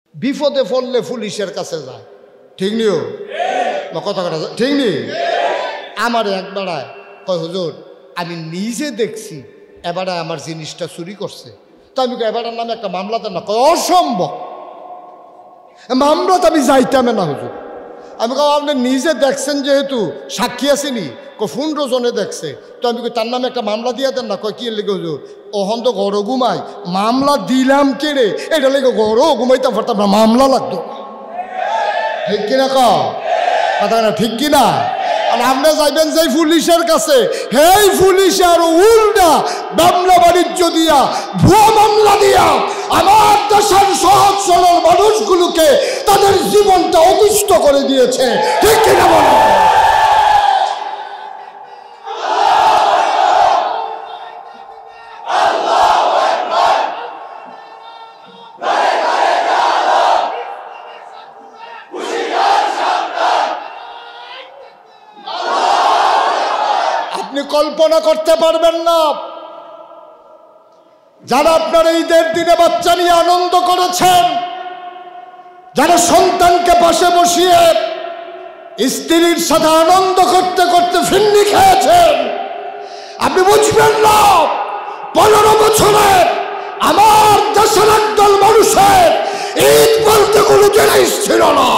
বিপদে পড়লে পুলিশের কাছে যায়, ঠিক নিও কথা কথা, ঠিক নি? আমার একবারায় কয় হুজুর আমি নিজে দেখছি এবারে আমার জিনিসটা চুরি করছে, তো আমি এবারের নামে একটা মামলা দেন না। কয় অসম্ভব, মামলা তো আমি যাইতামে না হুজুর। আমি কই আপনি নিজে দেখছেন যেহেতু সাক্ষী আসেনি, 15 জনে দেখছে, তো আমি তার নামে একটা মামলা দিয়ে দেন না। কয় কি লেগে হুজুর ওহন তো ঘর ঘুমাই, মামলা দিলাম কে রে, এটা লেগে ঘরও ঘুমাইতাম পারতাম না, মামলা লাগতো। ঠিক কিনা কথা না, ঠিক কিনা? আর আপনি যাইবেন যে পুলিশের কাছে, হেই পুলিশে আরো উল্টা মামলা বাণিজ্য দিয়া, ভুয়া মামলা দিয়া আমার দেশের সহজ সরল মানুষগুলোকে তাদের জীবনটা অতিষ্ঠ করে দিয়েছে, ঠিক কিনা বলো? আপনি কল্পনা করতে পারবেন না, যারা আপনার ঈদের দিনে বাচ্চা নিয়ে আনন্দ করেছেন, যারা সন্তানকে পাশে বসিয়ে স্ত্রীর সাথে আনন্দ করতে করতে ফিন্নি খেয়েছেন, আপনি বুঝবেন না 15 বছরে আমার দেশের একদল মানুষের ঈদ বলতে কোনো জিনিস ছিল না।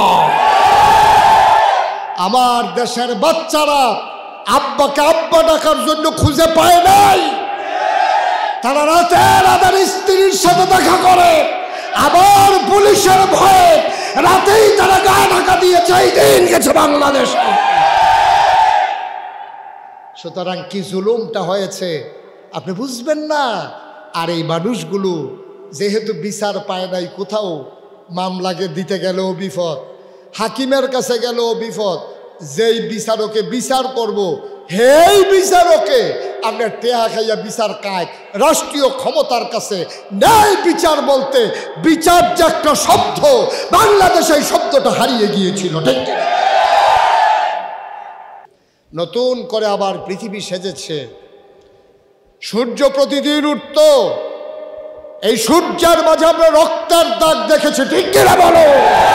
আমার দেশের বাচ্চারা আব্বাকে আব্বা ডাকার জন্য খুঁজে পায় নাই, তারা রাতের স্ত্রীর সাথে দেখা করে, আবার পুলিশের ভয়ে রাতেই তারা গায়ে ঢাকা দিয়েছে, এই দিন গেছে বাংলাদেশে। সুতরাং কি জুলুমটা হয়েছে আপনি বুঝবেন না। আর এই মানুষগুলো যেহেতু বিচার পায় নাই, কোথাও মামলাকে দিতে গেলেও বিপদ, হাকিমের কাছে গেলেও বিপদ, যেই বিচারকে বিচার করব হেই বিচারকে আপনার টেহা খাইয়া বিচার কায়। রাষ্ট্রীয় ক্ষমতার কাছে ন্যায় বিচার বলতে বিচার যে একটা শব্দ, বাংলাদেশে এই শব্দটা হারিয়ে গিয়েছিল, ঠিক না? নতুন করে আবার পৃথিবী সেজেছে, সূর্য প্রতিদিন উঠত, এই সূর্যের মাঝে আমরা রক্তের দাগ দেখেছি, ঠিক কিনা বলো?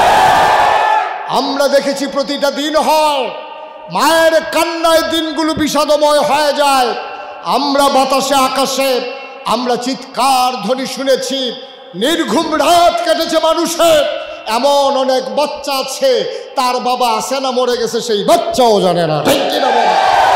আমরা দেখেছি প্রতিটা দিন হয়, মায়ের কান্নায় দিনগুলো বিষাদময় হয়ে যায়। আমরা বাতাসে আকাশে আমরা চিৎকার ধ্বনি শুনেছি, নির্ঘুম রাত কেটেছে মানুষের। এমন অনেক বাচ্চা আছে তার বাবা আছে না মরে গেছে সেই বাচ্চাও জানে না, ঠিক কিনা বলো?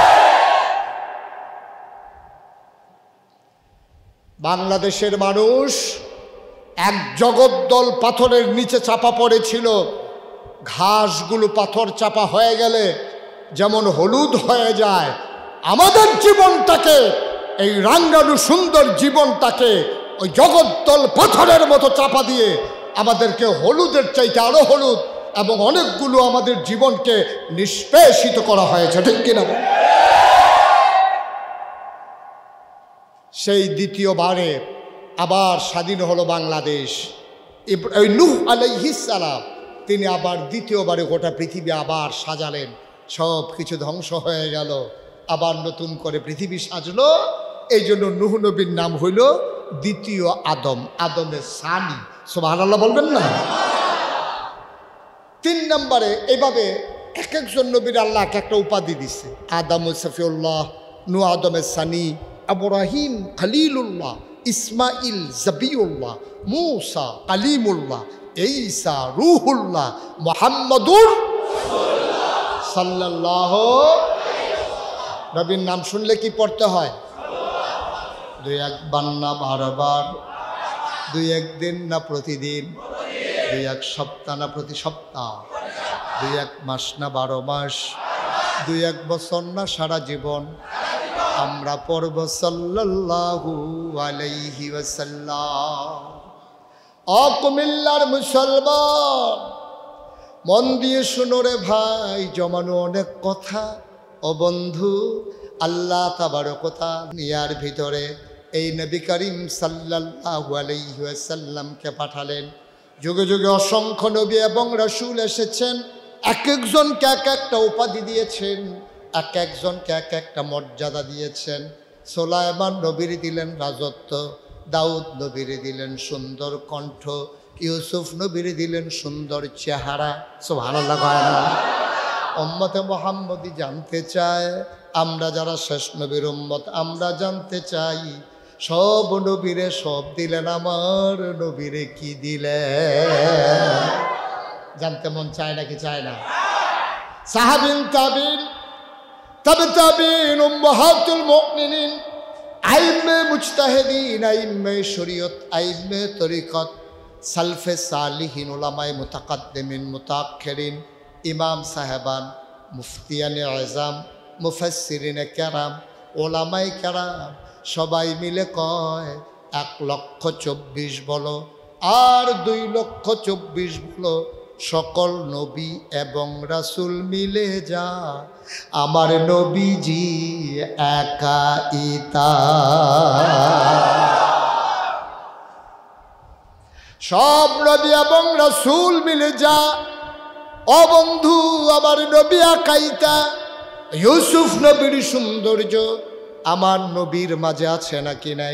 বাংলাদেশের মানুষ এক জগদ্দল পাথরের নিচে চাপা পড়েছিল। ঘাসগুলো পাথর চাপা হয়ে গেলে যেমন হলুদ হয়ে যায়, আমাদের জীবনটাকে, এই রাঙ্গানু সুন্দর জীবনটাকে ওই জগদ্দল পাথরের মতো চাপা দিয়ে আমাদেরকে হলুদের চাইতে আরো হলুদ এবং অনেকগুলো আমাদের জীবনকে নিষ্পেষিত করা হয়েছে, ঠিক কিনা? সেই দ্বিতীয়বারে আবার স্বাধীন হলো বাংলাদেশ। ওই নূহ আলাইহিস সালাম তিনি আবার দ্বিতীয়বারে গোটা পৃথিবী আবার সাজালেন, সব কিছু ধ্বংস হয়ে গেল, আবার নতুন করে পৃথিবী সাজলো। এই জন্য নূহ নবীর নাম হইল দ্বিতীয় আদম, আদমের সানি। সুবহানাল্লাহ বলবেন না? 3 নম্বরে এইভাবে এক একজন নবীর আল্লাহ এক একটা উপাধি দিছে। আদম সফিউল্লাহ, নূহ আদমের সানি, ইব্রাহিম খলিলুল্লাহ, ইসমাইল জবিউল্লাহ, মূসা কালিমুল্লাহ, ঈসা রূহুল্লাহ, মুহাম্মাদুর সাল্লাল্লাহু আলাইহি ওয়াসাল্লাম। নবীর নাম শুনলে কি পড়তে হয়? 2-1 বার না বারবার, 2-1 দিন না প্রতিদিন, 2-1 সপ্তাহ না প্রতি সপ্তাহ, 2-1 মাস না 12 মাস, 2-1 বছর না সারা জীবন আমরা পড়ব সাল্লাল্লাহু আলাইহি ওয়াসাল্লাম। ও কুমিল্লার মুসলমান, মন দিয়ে শুনো রে ভাই, জমানো অনেক কথা। ও বন্ধু, আল্লাহ তাবারকতা নিয়ার ভিতরে এই নবী করিম সাল্লাল্লাহু আলাইহি ওয়াসাল্লামকে পাঠালেন। যুগে যুগে অসংখ্য নবী এবং রাসূল এসেছেন, এক একজনকে এক একটা উপাধি দিয়েছেন, এক একজনকে এক একটা মর্যাদা দিয়েছেন। সুলাইমান নবীর দিলেন রাজত্ব, দাউদ নবীর দিলেন সুন্দর কণ্ঠ, ইউসুফ নবীরে দিলেন সুন্দর চেহারা। সুবহানাল্লাহ কয় না? উম্মতে মুহাম্মদি জানতে চায়, আমরা যারা শেষ নবীর উম্মত আমরা জানতে চাই, সব নবীরে সব দিলেন, আমার নবীরে কি দিলেন? জানতে মন চায় নাকি চায় না? সাহাবিন তাবিন তবে তাবিন উম্মাহাতুল মুমিনিন আইম্মে মুজতাহিদিন আইম্মে শরীয়ত আইম্মে তরিকত সালফে সালিহিন উলামায়ে মুতাকাদ্দিমিন মুতাআখিরিন ইমাম সাহেবান মুফতিয়ানে আযম মুফাসসিরিনে কেরাম ওলামায়ে কেরাম সবাই মিলে কয় 1,24,000 বলো আর 2,24,000 বলো, সকল নবী এবং রাসূল মিলে যা আমার নবীজি একাইতা। সব নবী এবং রাসূল মিলে যা, ও বন্ধু আমার নবী একাইতা। ইউসুফ নবীর সৌন্দর্য আমার নবীর মাঝে আছে নাকি নাই?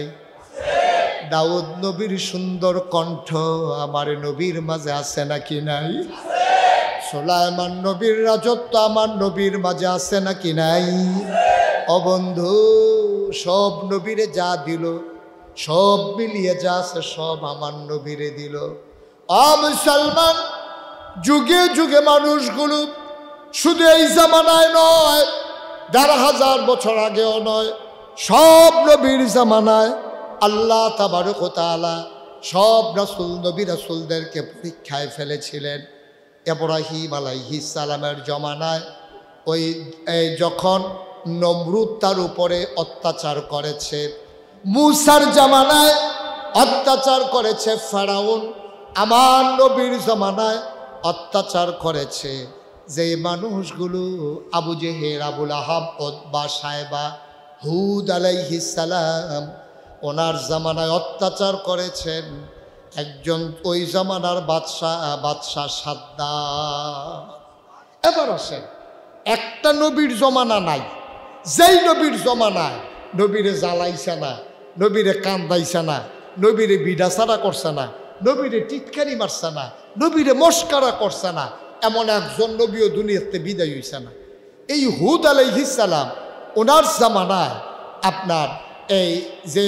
দাউদ নবীর সুন্দর কণ্ঠ আমার নবীর মাঝে আছে নাকি নাই? সুলাইমান নবীর রাজত্ব আমার নবীর মাঝে আছে নাকি নাই? ও বন্ধু সব নবীরে যা দিল, সব মিলিয়ে যা আছে সব আমার নবীরে দিল। ও মুসলমান, যুগে যুগে মানুষগুলো শুধু এই জামানায় নয়, ১,৫০০ বছর আগেও নয়, সব নবীর জামানায় আল্লাহ তাবারক ওয়া তাআলা সব রাসূল নবী রাসূলদেরকে পরীক্ষায় ফেলেছিলেন। ইব্রাহিম আলাইহিস সালামের জমানায় ওই যখন নমরুদ তার উপরে অত্যাচার করেছে, মূসার জামানায় অত্যাচার করেছে ফেরাউন, আমার নবীর জামানায় অত্যাচার করেছে যে মানুষগুলো আবু জেহেল, আবুল আহাব, উতবা, সায়বা, হুদ আলাইহিস সালাম ওনার জামানায় অত্যাচার করেছেন একজন ওই জামানার বাদশাহ সাদ্দাত। এবার আসেন, একটা নবীর জমানা নাই যেই নবীর জমানায় নবীরে জ্বালাইছে না, নবীরে কান্দাইছে না, নবীরে বিডাসারা করছে না, নবীরে টিটকারি মারছে না, নবীরে মস্কারা করছে না, এমন একজন নবীও দুনিয়াতে বিদায় হইছে না। এই হুদ আলাইহিস সালাম ওনার জামানায় আপনার এই যে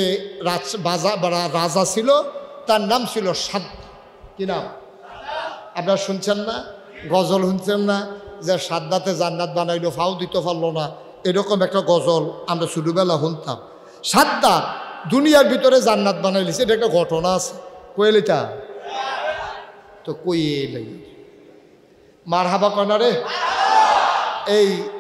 রাজা ছিল তার নাম ছিল সাদ্দাত। কি নাম? আপনারা শুনছেন না? গজল শুনছেন না যে সাদ্দাতে জান্নাত বানাইলো ফাও দিতে পারলো না, এরকম একটা গজল আমরা ছোটবেলা শুনতাম। সাদ্দাত দুনিয়ার ভিতরে জান্নাত বানাইলিছে, এটা একটা ঘটনা আছে। কইলিটা তো কই মার হাবা কনারে এই